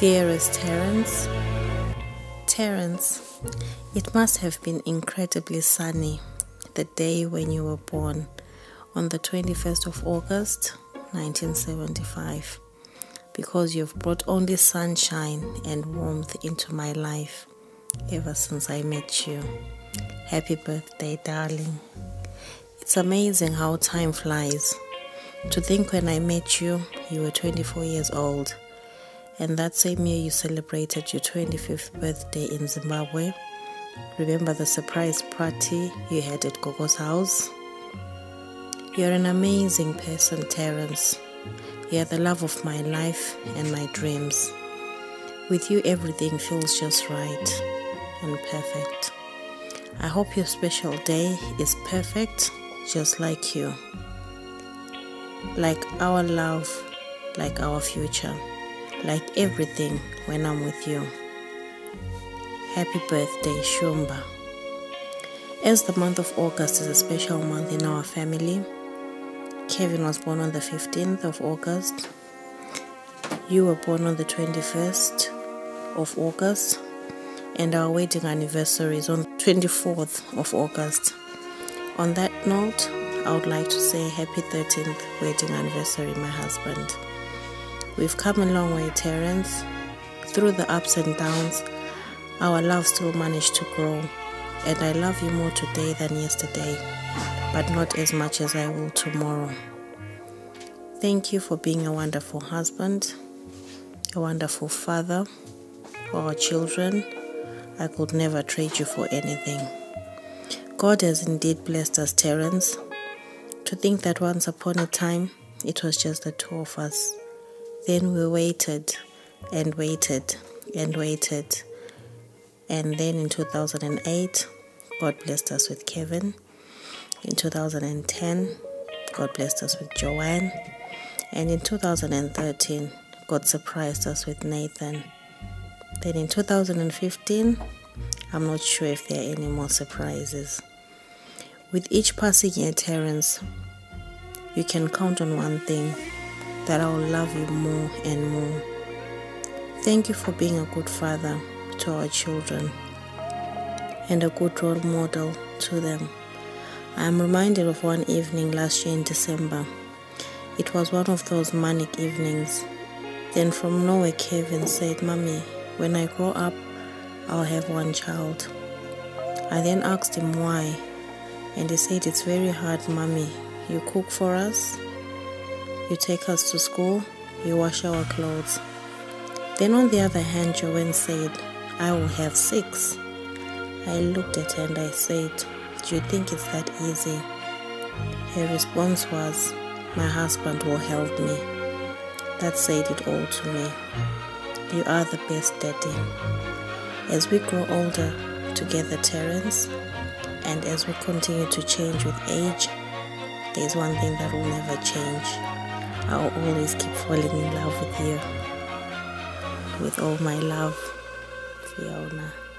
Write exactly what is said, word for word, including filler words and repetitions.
Dearest Terence, Terence, it must have been incredibly sunny the day when you were born on the twenty-first of August, nineteen seventy-five, because you've brought only sunshine and warmth into my life ever since I met you. Happy birthday, darling. It's amazing how time flies. To think when I met you, you were twenty-four years old, and that same year you celebrated your twenty-fifth birthday in Zimbabwe. Remember the surprise party you had at Gogo's house? You're an amazing person, Terence. You're the love of my life and my dreams. With you, everything feels just right and perfect. I hope your special day is perfect, just like you. Like our love, like our future, like everything when I'm with you. Happy birthday, Shumba. As the month of August is a special month in our family, Kevin was born on the fifteenth of August. You were born on the twenty-first of August. And our wedding anniversary is on the twenty-fourth of August. On that note, I would like to say happy thirteenth wedding anniversary, my husband. We've come a long way, Terence. Through the ups and downs, our love still managed to grow. And I love you more today than yesterday, but not as much as I will tomorrow. Thank you for being a wonderful husband, a wonderful father for our children. I could never trade you for anything. God has indeed blessed us, Terence. To think that once upon a time, it was just the two of us. Then we waited and waited and waited. And then in two thousand eight, God blessed us with Kevin. In two thousand ten, God blessed us with Joanne. And in two thousand thirteen, God surprised us with Nathan. Then in two thousand fifteen, I'm not sure if there are any more surprises. With each passing year, Terence, you can count on one thing, that I will love you more and more. Thank you for being a good father to our children and a good role model to them. I am reminded of one evening last year in December. It was one of those manic evenings. Then from nowhere, Kevin said, "Mommy, when I grow up, I'll have one child." I then asked him why, and he said, "It's very hard, Mommy. You cook for us, you take us to school, you wash our clothes." Then on the other hand, Joanne said, "I will have six." I looked at her and I said, "Do you think it's that easy?" Her response was, "My husband will help me." That said it all to me. You are the best daddy. As we grow older together, Terence, and as we continue to change with age, there's one thing that will never change. I will always keep falling in love with you. With all my love, Fiona.